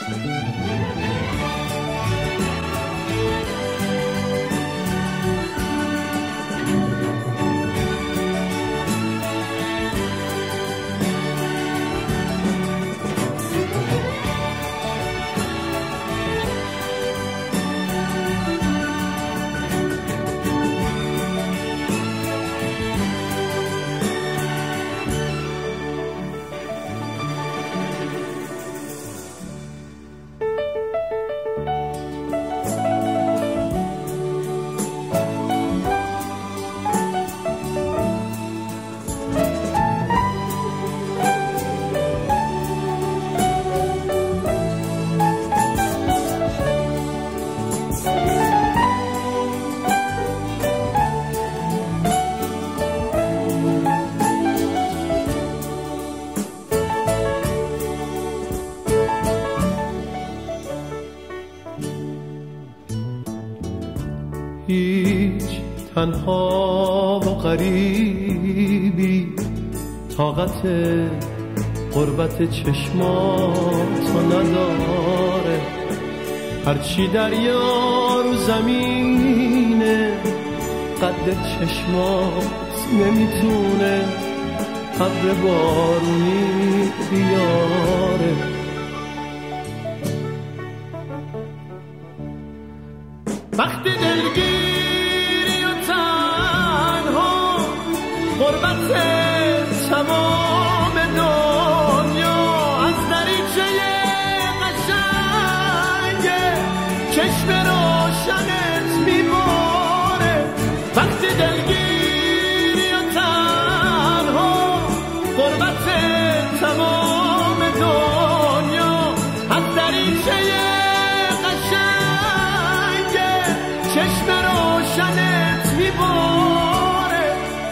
هیچ تنها و غریبی طاقت غربت چشماتو نداره، هرچی دریا رو زمینه قد چشمات نمیتونه ابر بارونی بیاره. وقتی دلگیری و تنها غربت تمام دنیا از دریچه قشنگ چشم روشنت میباره. وقتی دلگیری و تنها غربت تمام دنیا از دریچه چشم روشنت میباره.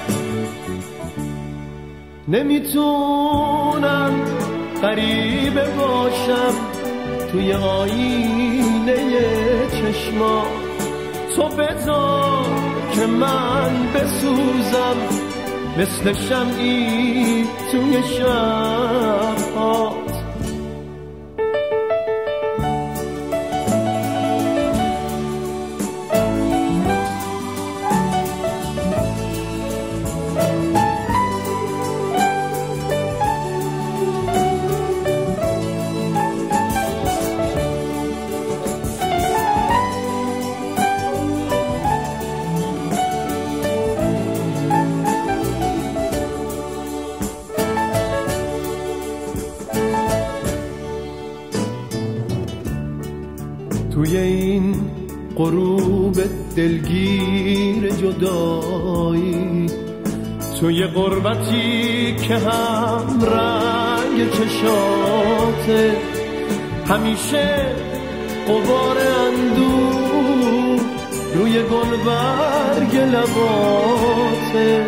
نمیتونم غریبه باشم توی آینه چشما، تو بذار که من بسوزم مثل شمعی توی شب‌هات. توی این غروب دلگیر جدایی، توی غربتی که هم رنگ چشاته، همیشه غبار اندوه روی گلبرگ لباته.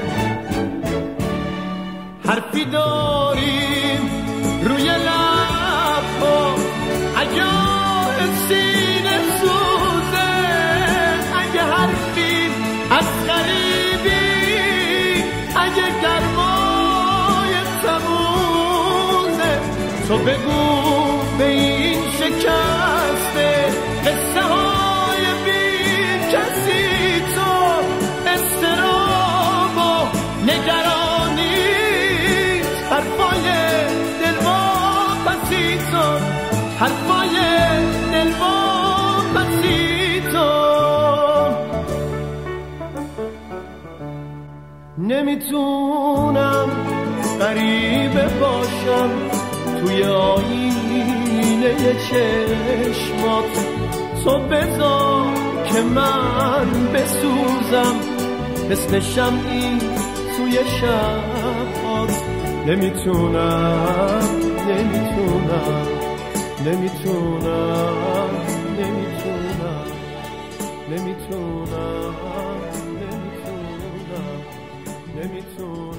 حرفی داریم روی لبها اگه سینه سوزه، اگه حرفی از غریبی، اگه گرمای تموزه، تو بگو به این شکسته قصه های بی کسی، تو استراب و نگرانی، حرفای دلواپسی تو، حرفای دلواپسی تو. نمیتونم غریبه باشم توی آینه چشمات، تو بذار که من بسوزم مثل شمعی توی شبات. نمیتونم نمیتونم نمیتونم نمیتونم نمیتونم نمیتونم نمیتونم